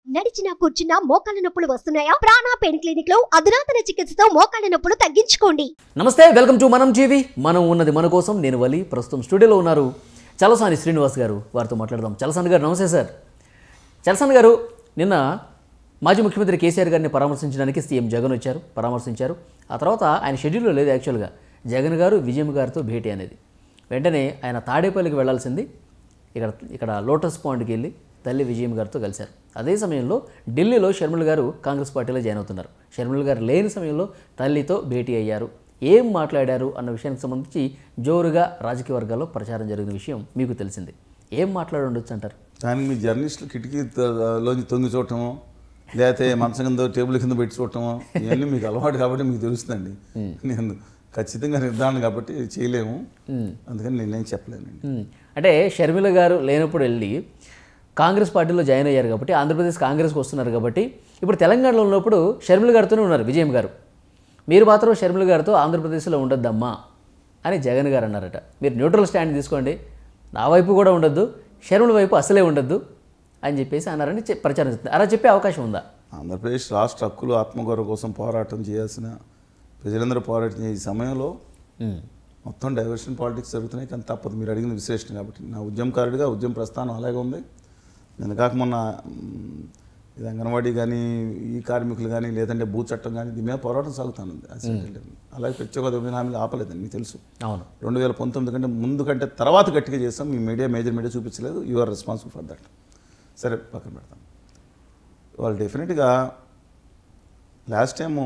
నడిచినా కూర్చున్నా మోకాళ్ళ నొప్పులు వస్తున్నాయా? ప్రాణ పెయిన్ క్లినిక్ లో అధునాతన చికిత్సతో మోకాళ్ళ నొప్పులు తగ్గించుకోండి. నమస్తే, వెల్కమ్ టు మనం టీవీ. మనం ఉన్నది మన కోసం. నేను వలి. ప్రస్తుతం స్టూడియోలో ఉన్నారు చలసాని శ్రీనివాస్ గారు. వారితో మాట్లాడదాం. చలసాని గారు నమస్తే సార్. చలసాని గారు, నిన్న మాజీ ముఖ్యమంత్రి కేసీఆర్ గారిని పరామర్శించడానికి సీఎం జగన్ వచ్చారు, పరామర్శించారు. ఆ తర్వాత ఆయన షెడ్యూల్లో లేదు యాక్చువల్గా జగన్ గారు విజయమ్మ గారితో భేటీ అనేది. వెంటనే ఆయన తాడేపల్లికి వెళ్లాల్సింది, ఇక్కడ లోటస్ పాండ్కి వెళ్ళి తల్లి విజయమ్మ గారితో కలిశారు. అదే సమయంలో ఢిల్లీలో షర్మిల గారు కాంగ్రెస్ పార్టీలో జాయిన్ అవుతున్నారు. షర్మిల గారు లేని సమయంలో తల్లితో భేటీ అయ్యారు. ఏం మాట్లాడారు అన్న విషయానికి సంబంధించి జోరుగా రాజకీయ వర్గాల్లో ప్రచారం జరిగిన విషయం మీకు తెలిసింది. ఏం మాట్లాడి ఉండొచ్చు అంటారు? దానికి మీ జర్నలిస్టులు కిటికీలోంచి తొంగి చూడటము, లేకపోతే మంచం కింద టేబుల్ కింద పెట్టి చూడటము, ఇవన్నీ మీకు అలవాటు కాబట్టి మీకు తెలుస్తుందండి. నేను ఖచ్చితంగా నిర్ధారణ కాబట్టి చేయలేము, అందుకని నేనేం చెప్పలేనండి. అంటే షర్మిల గారు లేనప్పుడు వెళ్ళి కాంగ్రెస్ పార్టీలో జాయిన్ అయ్యారు కాబట్టి, ఆంధ్రప్రదేశ్ కాంగ్రెస్కి వస్తున్నారు కాబట్టి, ఇప్పుడు తెలంగాణలో ఉన్నప్పుడు షర్మిల గారితోనే ఉన్నారు విజయమ్మ గారు. మీరు మాత్రం షర్మిల గారితో ఆంధ్రప్రదేశ్లో ఉండొద్దమ్మా అని జగన్ గారు అన్నారట. మీరు న్యూట్రల్ స్టాండ్ తీసుకోండి, నా వైపు కూడా ఉండొద్దు, షర్మిల వైపు అసలే ఉండొద్దు అని చెప్పేసి అన్నారని ప్రచారం చేస్తుంది. అలా చెప్పే అవకాశం ఉందా? ఆంధ్రప్రదేశ్ రాష్ట్ర హక్కులు ఆత్మగౌరవం కోసం పోరాటం చేయాల్సిన ప్రజలందరూ పోరాటం చేసే సమయంలో మొత్తం డైవర్షన్ పాలిటిక్స్ జరుగుతున్నాయి. కానీ తప్పదు, మీరు అడిగిన విశ్లేషణ కాబట్టి. నా ఉద్యమకారుడిగా ఉద్యమ ప్రస్థానం అలాగే ఉంది. నేను కాక మొన్న ఇది అంగన్వాడీ కానీ, ఈ కార్మికులు కానీ, లేదంటే భూ చట్టం కానీ, దీని మీద పోరాటం సాగుతాను. అలాగే ప్రత్యేక విభజన హామీలు ఆపలేదండి, మీకు తెలుసు. అవును, 2019 కంటే ముందు కంటే తర్వాత గట్టిగా చేస్తాం. మీ మేజర్ మీడియా చూపించలేదు. You are responsible for that. సరే, పక్కన పెడతాం. వాళ్ళు డెఫినెట్గా లాస్ట్ టైము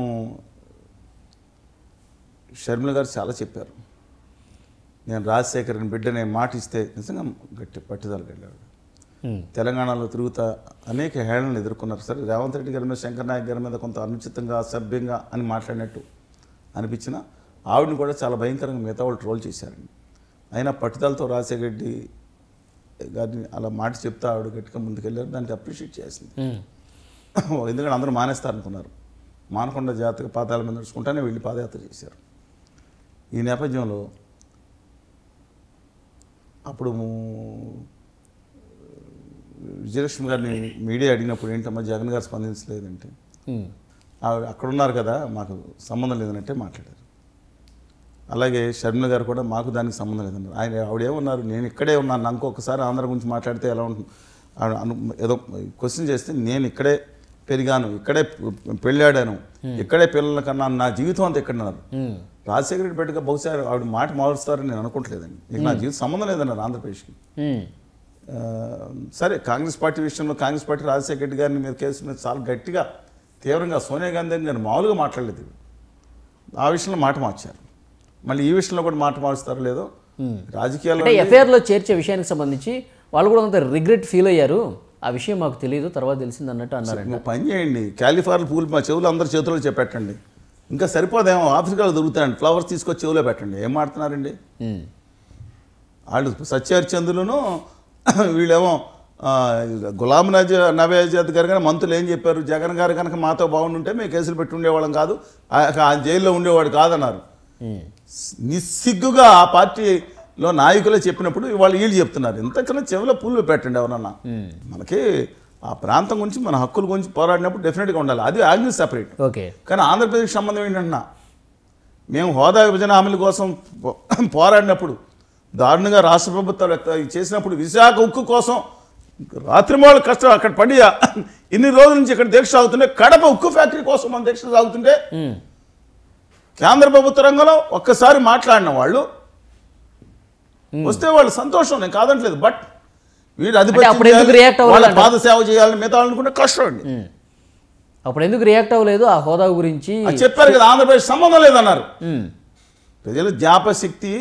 షర్మిల గారు చాలా చెప్పారు. నేను రాజశేఖర్ని బిడ్డనే మాట ఇస్తే నిజంగా గట్టి పట్టుదల వెళ్ళాడు. తెలంగాణలో తిరుగుతా అనేక హేళనలు ఎదుర్కొన్నారు. సరే, రేవంత్ రెడ్డి గారి మీద, శంకర్ నాయక్ గారి మీద కొంత అనుచితంగా, అసభ్యంగా అని మాట్లాడినట్టు అనిపించిన ఆవిడని కూడా చాలా భయంకరంగా మిగతా వాళ్ళు ట్రోల్ చేశారండి. అయినా పట్టుదలతో రాజశేఖర రెడ్డి గారిని అలా మాట చెప్తా ఆవిడ గట్టిగా ముందుకెళ్ళారు. దానికి అప్రిషియేట్ చేసింది. ఎందుకంటే అందరూ మానేస్తారనుకున్నారు. మానకొండ జాతక పాదాల మీద నడుచుకుంటానే వెళ్ళి పాదయాత్ర చేశారు. ఈ నేపథ్యంలో అప్పుడు విజయలక్ష్మి గారిని మీడియా అడిగినప్పుడు ఏంటమ్మా జగన్ గారు స్పందించలేదంటే, ఆవిడ అక్కడ ఉన్నారు కదా, మాకు సంబంధం లేదనంటే మాట్లాడారు. అలాగే షర్మిల గారు కూడా మాకు దానికి సంబంధం లేదన్నారు. ఆవిడేమన్నారు, నేను ఇక్కడే ఉన్నాను, ఇంకొకసారి ఆంధ్ర గురించి మాట్లాడితే ఎలా ఉంటుంది ఏదో క్వశ్చన్ చేస్తే, నేను ఇక్కడే పెరిగాను, ఇక్కడే పెళ్ళాడాను, ఇక్కడే పిల్లల కన్నా నా జీవితం అంతా ఎక్కడన్నారు. రాజశేఖర రెడ్డి పెట్టుగా బహుశా ఆవిడ మాట మారుస్తారని నేను అనుకోవట్లేదండి. నీకు నా జీవితం సంబంధం లేదన్నారు ఆంధ్రప్రదేశ్కి. సరే, కాంగ్రెస్ పార్టీ విషయంలో కాంగ్రెస్ పార్టీ రాజశేఖర రెడ్డి గారిని మీద కేసు మీద చాలా గట్టిగా తీవ్రంగా సోనియా గాంధీ గారిని మామూలుగా మాట్లాడలేదు. ఆ విషయంలో మాట మార్చారు. మళ్ళీ ఈ విషయంలో కూడా మాట మారుస్తారో లేదో రాజకీయాల్లో ఎఫ్ఐఆర్లో చేర్చే విషయానికి సంబంధించి వాళ్ళు కూడా అంత రిగ్రెట్ ఫీల్ అయ్యారు. ఆ విషయం మాకు తెలియదు, తర్వాత తెలిసింది అన్నట్టు అన్నారు. పని చేయండి, క్యాలిఫ్లవర్ పూలు మా చెవులు అందరి చేతుల్లో చెప్పెట్టండి. ఇంకా సరిపోదేమో, ఆఫ్రికాలో దొరుకుతాయండి, ఫ్లవర్స్ తీసుకొచ్చి చెవులో పెట్టండి. ఏం మాడుతున్నారండి వాళ్ళు? సత్యహరిచంద్రులను వీళ్ళేమో గులాం నబీ ఆజాద్ గారు కానీ మంత్రులు ఏం చెప్పారు, జగన్ గారు కనుక మాతో బాగుండుంటే మేము కేసులు పెట్టి ఉండేవాళ్ళం కాదు, జైల్లో ఉండేవాడు కాదన్నారు. నిస్సిగ్గుగా ఆ పార్టీలో నాయకులే చెప్పినప్పుడు వాళ్ళు వీళ్ళు చెప్తున్నారు. ఇంతకన్నా చెవిలో పూలు పెట్టండి ఎవరన్నా. మనకి ఆ ప్రాంతం గురించి, మన హక్కుల గురించి పోరాడినప్పుడు డెఫినెట్గా ఉండాలి. అది యాంగిల్ సెపరేట్. ఓకే. కానీ ఆంధ్రప్రదేశ్ సంబంధం ఏంటంటున్నా, మేము హోదా విభజన హామీల కోసం పోరాడినప్పుడు, దారుణంగా రాష్ట్ర ప్రభుత్వాలు చేసినప్పుడు, విశాఖ ఉక్కు కోసం రాత్రిమాలు కష్టం అక్కడ పడి ఇన్ని రోజుల నుంచి ఇక్కడ దీక్ష సాగుతుంటే, కడప ఉక్కు ఫ్యాక్టరీ కోసం మన దీక్ష సాగుతుంటే కేంద్ర ప్రభుత్వ రంగంలో ఒక్కసారి మాట్లాడిన వాళ్ళు వస్తే వాళ్ళు సంతోషం, నేను కాదంటలేదు. బట్ వీళ్ళు అధిపతి పాద సేవ చేయాలని మిగతా అనుకుంటే కష్టం అండి. అప్పుడు ఎందుకు రియాక్ట్ అవ్వలేదు? ఆ హోదా గురించి చెప్పారు కదా, ఆంధ్రప్రదేశ్ సంబంధం లేదన్నారు. ప్రజల జ్ఞాపశక్తి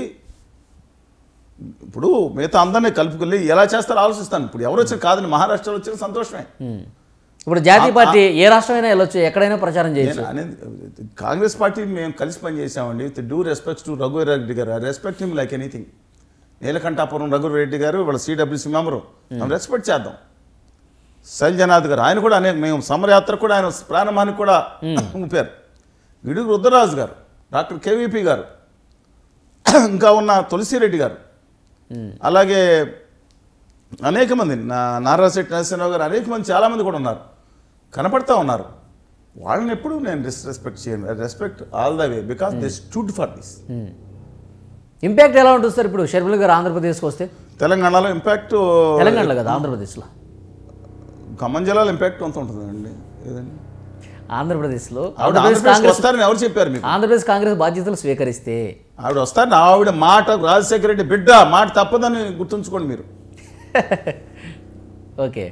ఇప్పుడు మిగతా అందరినీ కలుపుకొని ఎలా చేస్తారో ఆలోచిస్తాను. ఇప్పుడు ఎవరు వచ్చిన కాదని, మహారాష్ట్రలో వచ్చిన సంతోషమే. ఇప్పుడు జాతీయ పార్టీ ఏ రాష్ట్రమైనా వెళ్ళొచ్చు, ఎక్కడైనా ప్రచారం చేయొచ్చు. కాంగ్రెస్ పార్టీ మేము కలిసి పనిచేసామండి. With due respects to Raghuveera Reddy గారు, I respect him like anything. Neelakantapuram Raghuveera Reddy గారు వాళ్ళ సిడబ్ల్యూసీ మెంబరు, మనం రెస్పెక్ట్ చేద్దాం. శైలజనాథ్ గారు, ఆయన కూడా మేము సమరయాత్ర కూడా ఆయన ప్రారంభానికి కూడా ఊపారు. గిడుగు రుద్రరాజు గారు, డాక్టర్ కేవీపీ గారు, ఇంకా ఉన్న తులసిరెడ్డి గారు, అలాగే అనేక మంది నారాశెట్టి నరసింహరావు గారు అనేక మంది చాలామంది కూడా ఉన్నారు. కనపడతా ఉన్నారు. వాళ్ళని ఎప్పుడు నేను డిస్రెస్పెక్ట్ చేయను. Respect all the way because they stood for this. ఇంపాక్ట్ ఎలా ఉంటుంది సార్ ఇప్పుడు షర్మిల గారు ఆంధ్రప్రదేశ్కి వస్తే? తెలంగాణలో ఇంపాక్ట్, తెలంగాణలో కదా ఆంధ్రప్రదేశ్లో, ఖమ్మం జిల్లాలో ఇంపాక్ట్ అంత ఉంటుందండి. ఏదండి ఆంధ్రప్రదేశ్లో వస్తారని ఎవరు చెప్పారు మీకు? ఆంధ్రప్రదేశ్ కాంగ్రెస్ బాధ్యతలు స్వీకరిస్తే ఆవిడ వస్తారని, ఆవిడ మాట రాజశేఖర రెడ్డి బిడ్డ మాట తప్పదని గుర్తుంచుకోండి మీరు. ఓకే,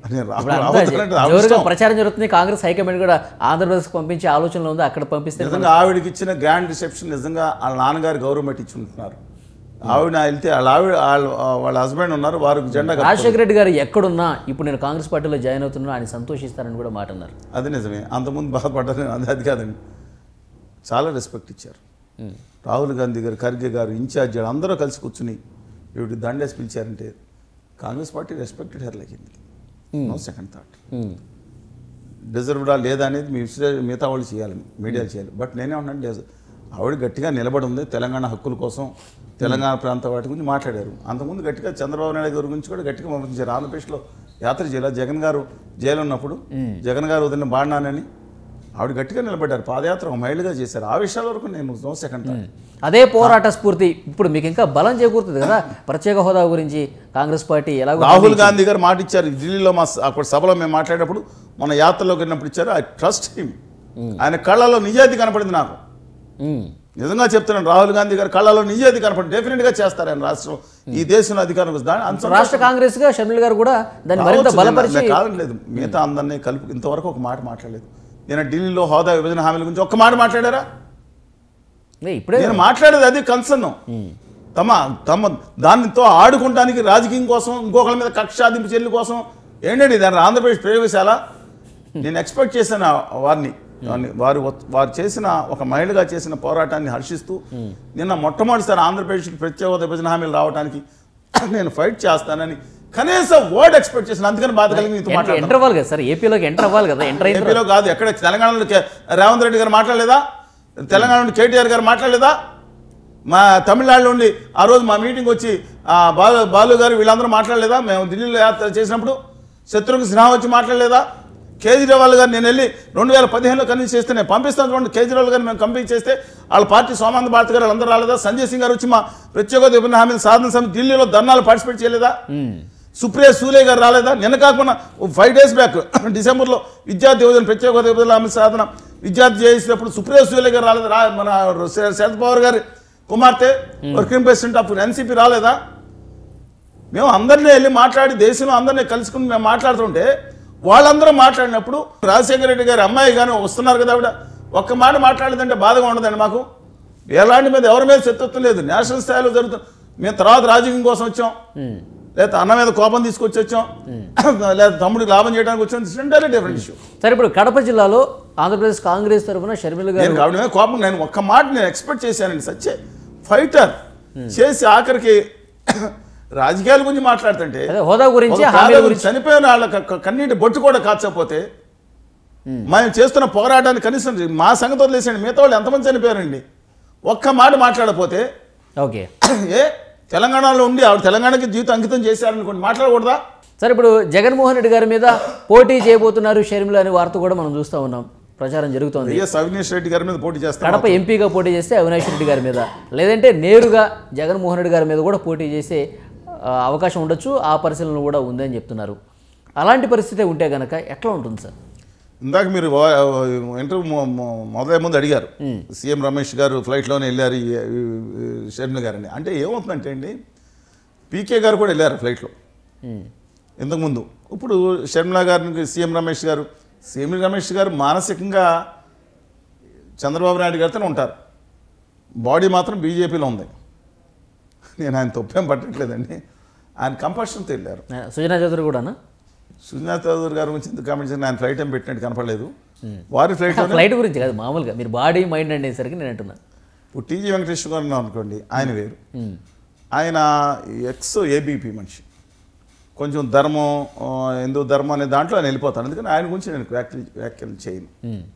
జోరుగా ప్రచారం జరుగుతుంది. కాంగ్రెస్ హైకమాండ్ కూడా ఆంధ్రప్రదేశ్కి పంపించే ఆలోచనలో ఉంది. అక్కడ పంపిస్తే నిజంగా ఆవిడకి ఇచ్చిన గ్రాండ్ రిసెప్షన్ నిజంగా వాళ్ళ నాన్నగారు గౌరవం పెట్టి ఇచ్చుంటున్నారు. ఆవిడ వెళ్తే వాళ్ళ హస్బెండ్ ఉన్నారు, వారికి జెండా. రాజశేఖర రెడ్డి గారు ఎక్కడున్నా ఇప్పుడు నేను కాంగ్రెస్ పార్టీలో జాయిన్ అవుతున్నా ఆయన సంతోషిస్తారని కూడా మాట అన్నారు. అది నిజమే. అంతకుముందు బాధపడ్డారు, అది కాదండి. చాలా రెస్పెక్ట్ ఇచ్చారు. రాహుల్ గాంధీ గారు, ఖర్గే గారు, ఇన్ఛార్జ్ అందరూ కలిసి కూర్చుని ఇవి దండేసి పిలిచారంటే Congress party respected her like it. No second thought. డిజర్వ్డా లేదా అనేది మిగతా వాళ్ళు చేయాలి, మీడియాలు చేయాలి. బట్ నేనే ఉన్నాను, ఆవిడ గట్టిగా నిలబడి ఉంది తెలంగాణ హక్కుల కోసం, తెలంగాణ ప్రాంత వాటి గురించి మాట్లాడారు. అంతకుముందు గట్టిగా చంద్రబాబు నాయుడు గారి గురించి కూడా గట్టిగా పంపించారు. ఆంధ్రప్రదేశ్లో యాత్ర చేయాలి. జగన్ గారు జైలు ఉన్నప్పుడు జగన్ గారు వదిలిన బాడినానని ఆవిడ గట్టిగా నిలబడ్డారు. పాదయాత్ర ఒక మైలుగా చేశారు. ఆ విషయాల వరకు నేను నో సెకండ్ థాట్. అదే పోరాట స్ఫూర్తి ఇప్పుడు మీకు ఇంకా బలం చేకూరుతుంది కదా. ప్రత్యేక హోదా గురించి కాంగ్రెస్ పార్టీ ఎలా, రాహుల్ గాంధీ గారు మాట ఇచ్చారు ఢిల్లీలో, మా అక్కడ సభలో మేము మాట్లాడేటప్పుడు, మన యాత్రలోకి వెళ్ళినప్పుడు ఇచ్చారు. I trust him. ఆయన కళ్ళలో నిజాయితీ కనపడింది నాకు. నిజంగా చెప్తున్నాను, రాహుల్ గాంధీ గారు కళ్ళలో నిజాయితీ కనపడింది. డెఫినెట్గా చేస్తారు ఆయన రాష్ట్రం, ఈ దేశంలో అధికారం. రాష్ట్ర కాంగ్రెస్ గా షర్మిల గారు కూడా దాన్ని మరింత బలపరిచి కావట్లేదు. మిగతా అందరినీ కలిపి ఇంతవరకు ఒక మాట మాట్లాడలేదు. నేను ఢిల్లీలో హోదా విభజన హామీల గురించి ఒక్క మాట మాట్లాడారా? ఇప్పుడే నేను మాట్లాడేది అది కన్సర్న్. తమ దానితో ఆడుకోవడానికి రాజకీయం కోసం, ఇంకొకరి మీద కక్షాదింపు చర్యల కోసం ఏంటండి దాని ఆంధ్రప్రదేశ్ ప్రయోగశాల. నేను ఎక్స్పెక్ట్ చేశాను వారిని, వారు చేసిన ఒక మహిళగా చేసిన పోరాటాన్ని హర్షిస్తూ నిన్న మొట్టమొదటిసారి ఆంధ్రప్రదేశ్కి ప్రత్యేక విభజన హామీలు రావడానికి నేను ఫైట్ చేస్తానని కనీసం వర్డ్ ఎక్స్పెక్ట్ చేసిన. అందుకని బాధ కలిగి ఎంటర్ అవ్వాలి కదా సార్, ఏపీలోకి ఎంటర్ అవ్వాలి కదా. ఏపీలో కాదు, ఎక్కడ తెలంగాణలో రేవంత్ రెడ్డి గారు మాట్లాడలేదా? తెలంగాణ నుండి కేటీఆర్ గారు మాట్లాడలేదా? మా తమిళనాడులో ఉండి ఆ రోజు మా మీటింగ్ వచ్చి బాలు గారు వీళ్ళందరూ మాట్లాడలేదా? మేము ఢిల్లీలో యాత్ర చేసినప్పుడు శత్రుఘ్న సిన్హా వచ్చి మాట్లాడలేదా? కేజ్రీవాల్ గారు నేను వెళ్ళి 2015లో కన్విన్స్ చేస్తే నేను పంపిస్తాను చూడండి. కేజ్రీవాల్ గారు మేము కంపెనీ చేస్తే వాళ్ళ పార్టీ సోమానంద భారత్ గారు అందరూ రాలేదా? సంజయ్ సింగ్ గారు వచ్చి మా ప్రత్యేక విభజన హామీల సాధన సమితి ఢిల్లీలో ధర్నాలు పార్టిసిపేట్ చేయలేదా? సుప్రియ సూలే గారు రాలేదా? నిన్న కాకుండా 5 days బ్యాక్ డిసెంబర్లో విద్యార్థి యువజన ప్రత్యేక విభజన హామీల సాధన విద్యార్థి చేసినప్పుడు సుప్రియ సూలే గారు రాలేదా? మన శరద్ పవార్ గారి కుమార్తె వర్కింగ్ ప్రెసిడెంట్ ఆఫ్ ఎన్సీపీ రాలేదా? మేము అందరినీ వెళ్ళి మాట్లాడి దేశంలో అందరినీ కలుసుకుని మేము మాట్లాడుతుంటే వాళ్ళందరూ మాట్లాడినప్పుడు రాజశేఖర రెడ్డి గారి అమ్మాయి కానీ వస్తున్నారు కదా, ఆవిడ ఒక్క మాట మాట్లాడలేదంటే బాధగా ఉండదండి మాకు. ఎలాంటి మీద ఎవరి మీద శత్రుత్వం లేదు. నేషనల్ స్థాయిలో జరుగుతుంది. మేము తర్వాత రాజకీయం కోసం వచ్చాం, లేదా అన్న మీద కోపం తీసుకొచ్చి వచ్చాం, లేదా తమ్ముడికి లాభం చేయడానికి వచ్చాం. Entirely different issue. సరే, ఇప్పుడు కడప జిల్లాలో ఆంధ్రప్రదేశ్ కాంగ్రెస్ తరఫున షర్మిల గారు కాబట్టి మీద కోపం, నేను ఒక్క మాట నేను ఎక్స్పెక్ట్ చేశానండి. సచ్చే ఫైటర్ చేసి ఆఖరికి రాజకీయాల గురించి మాట్లాడుతుంటే హోదా గురించి చనిపోయిన వాళ్ళ కన్నీటి బొట్టు కూడా కాచకపోతే మేము చేస్తున్న పోరాటాన్ని కనీసం మా సంగతి వదిలేసండి. మిగతా వాళ్ళు ఎంతమంది చనిపోయారండి? ఒక్క మాట మాట్లాడకపోతే ఓకే, ఏ తెలంగాణలో ఉండి ఆవిడ తెలంగాణకి జీవితం అంకితం చేశారనుకోండి, మాట్లాడకూడదా? సరే, ఇప్పుడు జగన్మోహన్ రెడ్డి గారి మీద పోటీ చేయబోతున్నారు షర్మిల అనే వార్త కూడా మనం చూస్తూ ఉన్నాం, ప్రచారం జరుగుతోంది. అవినాష్ రెడ్డి గారి మీద పోటీ చేస్తారు. కడప ఎంపీగా పోటీ చేస్తే అవినాష్ రెడ్డి గారి మీద, లేదంటే నేరుగా జగన్మోహన్ రెడ్డి గారి మీద కూడా పోటీ చేసే అవకాశం ఉండొచ్చు. ఆ పరిశీలన కూడా ఉందని చెప్తున్నారు. అలాంటి పరిస్థితి ఉంటే కనుక ఎట్లా ఉంటుంది సార్? ఇందాక మీరు ఇంటర్వ్యూ మొదలయ్యే ముందు అడిగారు, సీఎం రమేష్ గారు ఫ్లైట్లోనే వెళ్ళారు షర్మిల గారని. అంటే ఏమవుతుందంటే అండి, పీకే గారు కూడా వెళ్ళారు ఫ్లైట్లో ఇంతకుముందు. ఇప్పుడు షర్మిల గారికి సీఎం రమేష్ గారు మానసికంగా చంద్రబాబు నాయుడు గారితోనే ఉంటారు. బాడీ మాత్రం బీజేపీలో ఉంది. నేను ఆయన తప్పేం పట్టట్లేదండి. ఆయన కంపల్షన్తో వెళ్ళారు. సుజనా చౌదరి కూడానా? సుజనా చౌదరి గారి గురించి ఎందుకు కామెంట్ చేసి ఆయన ఫ్లైట్ ఏం పెట్టినట్టు కనపడలేదు. వారి ఫ్లైట్ గురించి కాదు, మామూలుగా మీరు బాడీ మైండ్ అనేసరికి నేను అంటున్నాను. ఇప్పుడు టీజీ వెంకటేశ్వర గారు అనుకోండి, ఆయన వేరు. ఆయన ఏబీపీ మనిషి, కొంచెం ధర్మం హిందూ ధర్మం అనే దాంట్లో ఆయన వెళ్ళిపోతాను. అందుకని ఆయన గురించి నేను వ్యాఖ్యలు చేయను.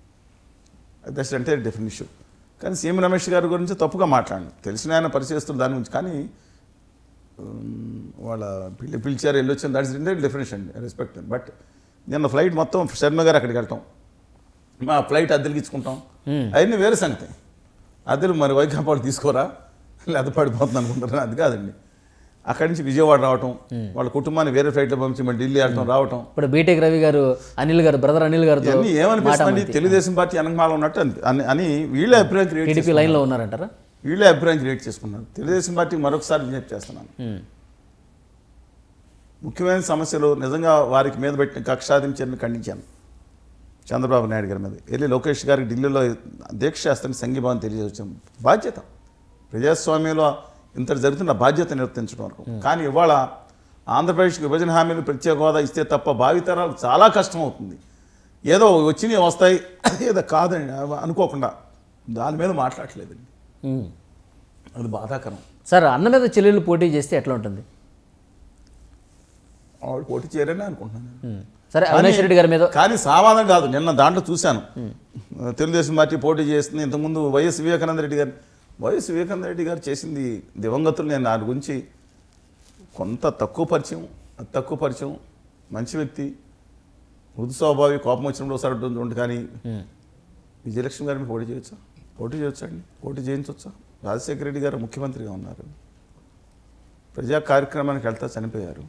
దట్స్ అంటే డిఫరెంట్ ఇష్యూ. కానీ సీఎం రమేష్ గారి గురించి తప్పుగా మాట్లాడను, తెలిసిన ఆయన పరిచయిస్తున్నారు దాని గురించి. కానీ వాళ్ళ పిలిచారు వెళ్ళొచ్చాను, దాట్స్ డిఫరెన్స్ అండి, రెస్పెక్ట్. బట్ నిన్న ఫ్లైట్ మొత్తం శర్మ గారు అక్కడికి వెళ్తాం, మా ఫ్లైట్ అద్దెలకి ఇచ్చుకుంటాం, అవన్నీ వేరే సంగతి. అద్దెలు మరి వైకాపాలు తీసుకోరా లేదా పడిపోతుంది అనుకుంటారు, అది కాదండి. అక్కడి నుంచి విజయవాడ రావటం, వాళ్ళ కుటుంబాన్ని వేరే ఫ్లైట్లో పంపించి మళ్ళీ ఢిల్లీ వెళ్ళటం రావటం. ఇప్పుడు బీటెక్ రవి గారు, అనిల్ గారు, బ్రదర్ అనిల్ గారు ఇవన్నీ ఏమనిపిస్తుంది, తెలుగుదేశం పార్టీ వెనకమాల ఉన్నట్టు అని వీళ్ళే అభిప్రాయం క్రియేట్ టీడీపీ లైన్లో ఉన్నారంటారా? వీళ్ళే అభిప్రాయం క్రియేట్ చేసుకున్నారు. తెలుగుదేశం పార్టీ మరొకసారి విజ్ఞప్తి చేస్తున్నాను, ముఖ్యమైన సమస్యలు నిజంగా వారికి మీద పెట్టిన కక్షాదించని ఖండించాను. చంద్రబాబు నాయుడు గారి మీద వెళ్ళి లోకేష్ గారికి ఢిల్లీలో దీక్ష చేస్తాను, సంఘీభావం తెలియజేసాం. బాధ్యత ప్రజాస్వామ్యంలో ఇంత జరుగుతున్న బాధ్యత నిర్వర్తించడం వరకు. కానీ ఇవాళ ఆంధ్రప్రదేశ్కి విభజన హామీలు ప్రత్యేక హోదా ఇస్తే తప్ప భావితరాలకు చాలా కష్టం అవుతుంది. ఏదో వచ్చినవి వస్తాయి, ఏదో కాదని అనుకోకుండా దాని మీద మాట్లాడలేదండి. అది బాధాకరం. సార్, అన్న మీద చెల్లెళ్ళు పోటీ చేస్తే ఎట్లా ఉంటుంది? వాళ్ళు పోటీ చేయరని అనుకుంటున్నాను. సరే, అవినాష్ రెడ్డి గారి మీద కానీ సామాన్యం కాదు. నిన్న దాంట్లో చూశాను, తెలుగుదేశం పార్టీ పోటీ చేస్తుంది. ఇంతకుముందు వైఎస్ వివేకానంద రెడ్డి గారు చేసింది దివంగతులు. నేను దాని గురించి కొంత తక్కువ పరిచయం, మంచి వ్యక్తి, మృదు స్వభావి, కోపం వచ్చినప్పుడు ఒకసారి ఉంటుంది. కానీ విజయలక్ష్మి గారిని పోటీ చేయొచ్చండి, పోటీ చేయించవచ్చా? రాజశేఖర రెడ్డి గారు ముఖ్యమంత్రిగా ఉన్నారు, ప్రజా కార్యక్రమానికి వెళ్తా చనిపోయారు.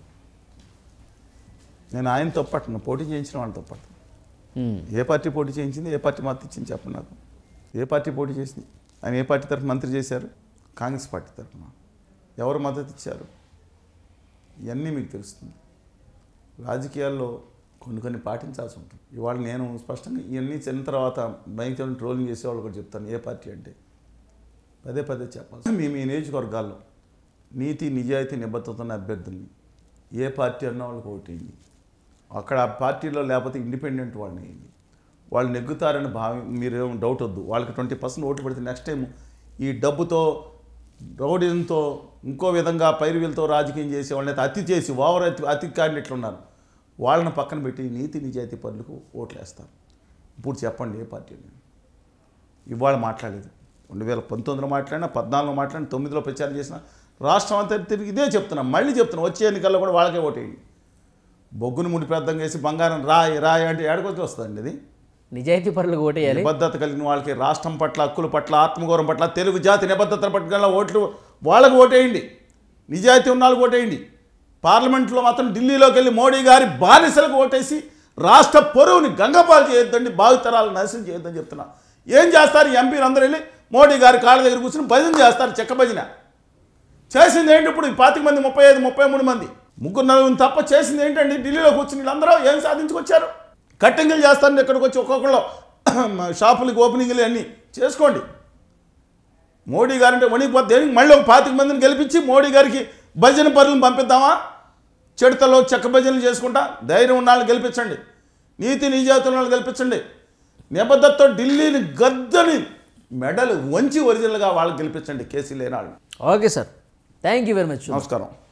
నేను ఆయన తప్పట్ను, పోటీ చేయించిన వాళ్ళని తప్పట్ను. ఏ పార్టీ పోటీ చేయించింది, ఏ పార్టీ మద్దతు ఇచ్చింది చెప్పండి నాకు. ఏ పార్టీ పోటీ చేసింది? ఆయన ఏ పార్టీ తరఫున మంత్రి చేశారు? కాంగ్రెస్ పార్టీ తరఫున. ఎవరు మద్దతు ఇచ్చారు? ఇవన్నీ మీకు తెలుస్తుంది. రాజకీయాల్లో కొన్ని పాటించాల్సి ఉంటుంది. ఇవాళ నేను స్పష్టంగా ఇవన్నీ చిన్న తర్వాత బయట ట్రోలింగ్ చేసేవాళ్ళు కూడా చెప్తాను. ఏ పార్టీ అంటే పదే చెప్పాలి. మీ నియోజకవర్గాల్లో నీతి నిజాయితీ నిబద్ధత ఉన్న అభ్యర్థుల్ని ఏ పార్టీ అన్న వాళ్ళకి ఓటేయండి. అక్కడ ఆ పార్టీలో లేకపోతే ఇండిపెండెంట్ వాళ్ళని వేయండి. వాళ్ళు నెగ్గుతారని మీరేం డౌట్ వద్దు. వాళ్ళకి 20% ఓటు పెడితే నెక్స్ట్ టైం ఈ డబ్బుతో, రౌడీలతో, ఇంకో విధంగా పైరువీలతో రాజకీయం చేసే వాళ్ళని అతి చేసి అతి క్యాండిడేట్లు ఉన్నారు, వాళ్ళని పక్కన పెట్టి నీతి నిజాయితీ పనులకు ఓట్లు వేస్తారు. ఇప్పుడు చెప్పండి ఏ పార్టీ? ఇవాళ మాట్లాడలేదు. 2019లో మాట్లాడినా, 14లో మాట్లాడినా, 9లో ప్రచారం చేసిన, రాష్ట్రం అంతా తిరిగి ఇదే చెప్తున్నాం, మళ్ళీ చెప్తున్నాం. వచ్చే ఎన్నికల్లో కూడా వాళ్ళకే ఓటేయండి. బొగ్గును ముడి పెద్దం చేసి బంగారం రాయి అంటే ఏడుకొచ్చి వస్తుందండి. అది నిజాయితీ పరులకు ఓటేయాలి. నిబద్ధత కలిగిన వాళ్ళకి, రాష్ట్రం పట్ల, హక్కుల పట్ల, ఆత్మగౌరవం పట్ల, తెలుగు జాతి నిబద్ధత పట్ల ఓట్లు వాళ్ళకు ఓటేయండి. నిజాయితీ ఉన్న వాళ్ళకి ఓటేయండి. పార్లమెంట్లో మాత్రం ఢిల్లీలోకి వెళ్ళి మోడీ గారి బానిసలకు ఓటేసి రాష్ట్ర పొరువుని గంగపాలు చేయొద్దండి, భావితరాలను నాశనం చేయొద్దని చెప్తున్నా. ఏం చేస్తారు? ఎంపీలు అందరూ వెళ్ళి మోడీ గారి కాళ్ళ దగ్గర కూర్చొని భజన చేస్తారు, చెక్క భజన. చేసింది ఏంటి? ఇప్పుడు 25 మంది, 35, 33 మంది, 3-4 తప్ప చేసింది ఏంటండి? ఢిల్లీలో కూర్చుని వీళ్ళందరూ ఏం సాధించుకొచ్చారు? కట్టింగులు చేస్తారండి. ఇక్కడికి వచ్చి ఒక్కొక్కళ్ళు షాపులకి ఓపెనింగ్లు అన్నీ చేసుకోండి. మోడీ గారంటే వణికిపోతే మళ్ళీ ఒక 25 మందిని గెలిపించి మోడీ గారికి భజన పరులను పంపిద్దామా? చెడుతలో చెక్క భజనలు చేసుకుంటా ధైర్యం ఉన్న వాళ్ళని గెలిపించండి, నీతి నిజాయితీ ఉన్న వాళ్ళని గెలిపించండి. నిబద్ధతతో ఢిల్లీని గద్దని మెడలు వంచి ఒరిజినల్గా వాళ్ళకి గెలిపించండి, కేసీ లేని వాళ్ళు. Okay sir, thank you very much. నమస్కారం.